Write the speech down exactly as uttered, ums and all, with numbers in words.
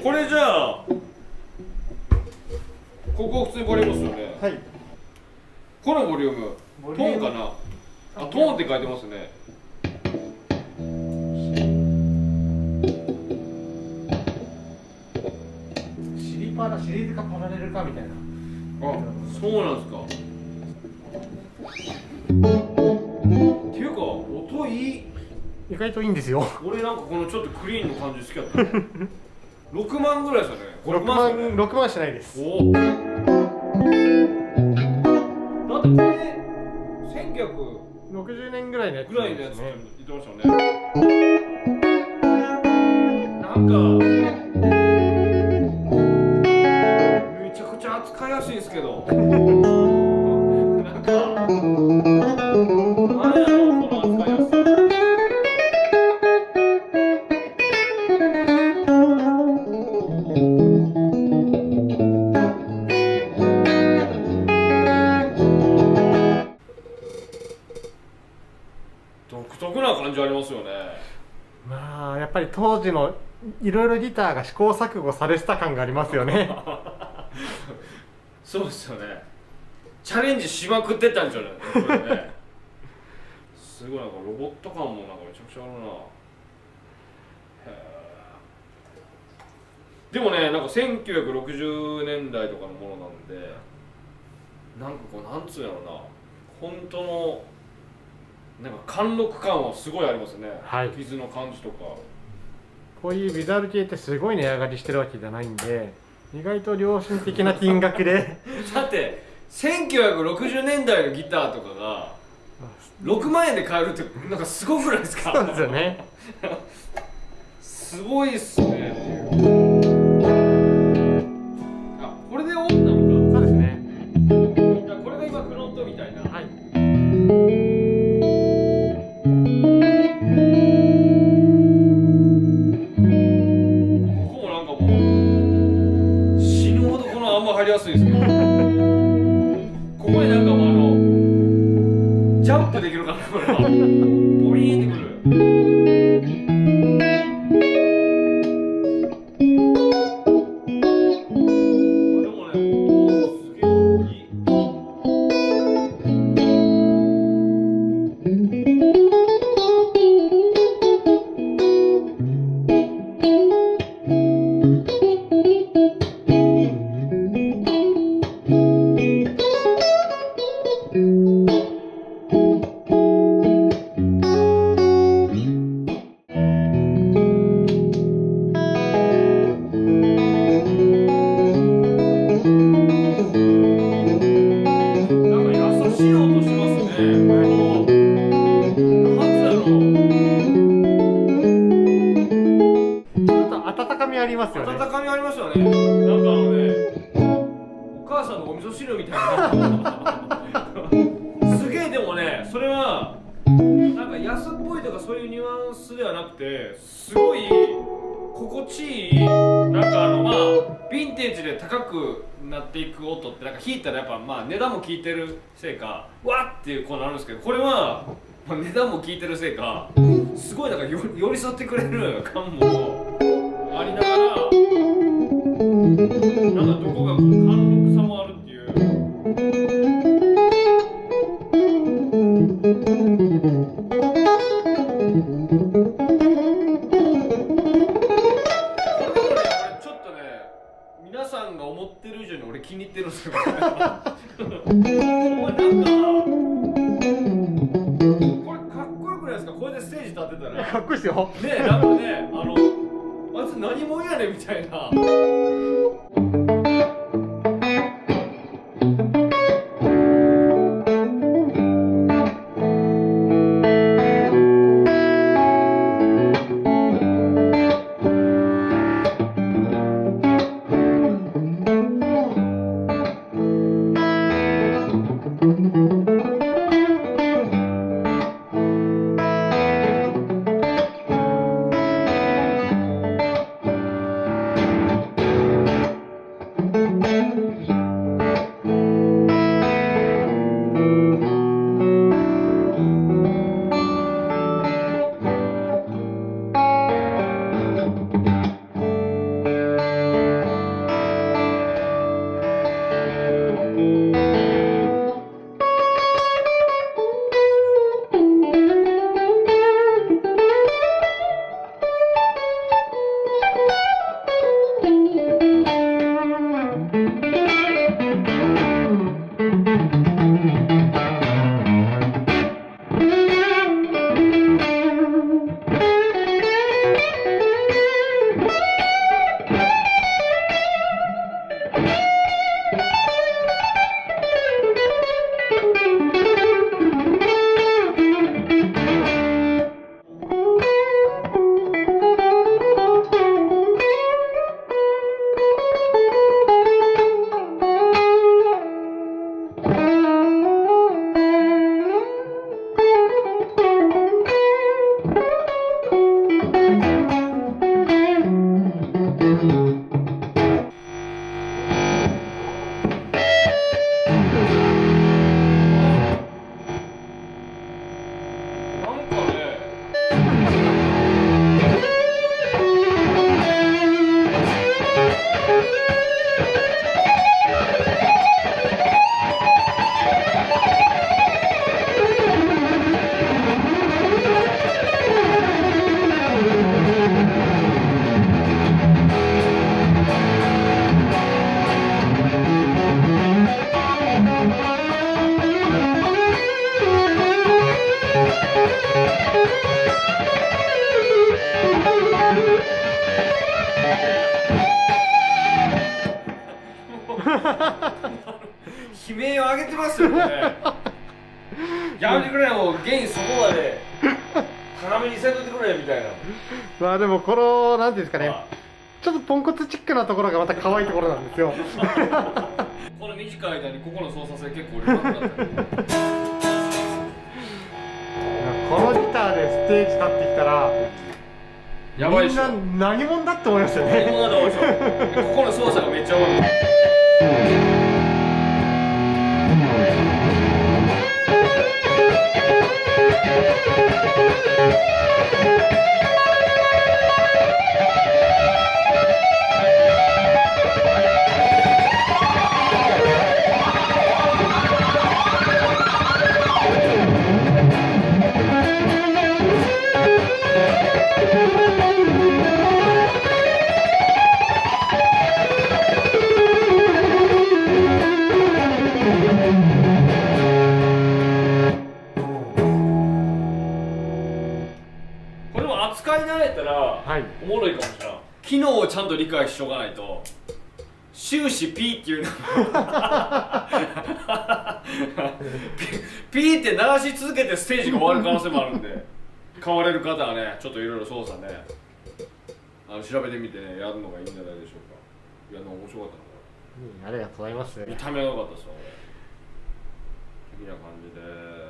これじゃあここ普通にボリュームですよね。 はい。 このボリュームトーンかな。あ、トーンって書いてますね。 シリパラシリーズかパラレルかみたいな。 あ、そうなんですか。っていうか音いい。 意外といいんですよ。 俺なんかこのちょっとクリーンの感じ好きだったね。ろくまんぐらいですよね。 六万六万しないです。 おお。だってこれせんきゅうひゃくろくじゅうねんぐらいのやつぐらいのやつってね。 言ってましたよね。なんかめちゃくちゃ扱いやすいんですけど。なんか何やろこの扱いやすさ。独特な感じありますよね。 まあやっぱり当時のいろいろギターが試行錯誤されてた感がありますよね。 そうですよね。チャレンジしまくってたんじゃないこれね。すごいなんかロボット感もなんかめちゃくちゃあるな。でもね、なんかせんきゅうひゃくろくじゅうねんだいとかのものなんで、なんかこうなんつうんやろな、本当のなんか貫禄感はすごいありますね。 はい。 傷の感じとか。 こういうビジュアル系ってすごい値上がりしてるわけじゃないんで、意外と良心的な金額で。 だってせんきゅうひゃくろくじゅうねんだいのギターとかがろくまんえんで買えるってなんかすごくないですか。 そうですよね。 すごいっすね。あ、これでオンなのか。 そうですね。 じゃあこれが今フロントみたいな。 はい。 ここもなんかもう死ぬほどこのあんま入りやすいですけど。ここになんかもうあのジャンプできるかなこれは。ボリーンってくる。 ありますよね。 温かみありますよね。なんかあのね、お母さんのお味噌汁みたいな。すげえでもね、それはなんか安っぽいとかそういうニュアンスではなくて、すごい心地いい。なんかあのまあヴィンテージで高くなっていく音ってなんか弾いたらやっぱまあ値段も効いてるせいかわっていうこうなるんですけど、これはまあ値段も効いてるせいかすごいなんかよ寄り添ってくれる感もありながら、なんかどこがこう貫禄さもあるっていう。ちょっとね、皆さんが思ってる以上に俺気に入ってるんですよ。お前なんかこれかっこよくないですか。これでステージ立ってたらかっこいいですよ。 ねえ、なんかね、あのあいつ何者やねんみたいな。 悲鳴を上げてますよね。やめてくれよ、ゲインそこまで高めにせんといてくれみたいな。 まあでもこのなんていうんですかね、 まあちょっとポンコツチックなところがまた可愛いところなんですよ。 この短い間にここの操作性結構俺上手くなったよ。 このギターでステージ立ってきたらやばいっしょ。 みんな何者だって思いますよ何ね。 者だと思うでしょ。ここの操作がめっちゃ上手い。これも扱い慣れたら、 はい、 おもろいかもしれない。機能をちゃんと理解しておかないと終始 P っていうのピーって鳴らし続けてステージが終わる可能性もあるんで、買われる方はね、ちょっといろいろ操作ね、あの調べてみてね、やるのがいいんじゃないでしょうか。いや、でも面白かったな、こうん、ありがとうございます。 れ。見た目が良かったですよ、これ。的な感じで。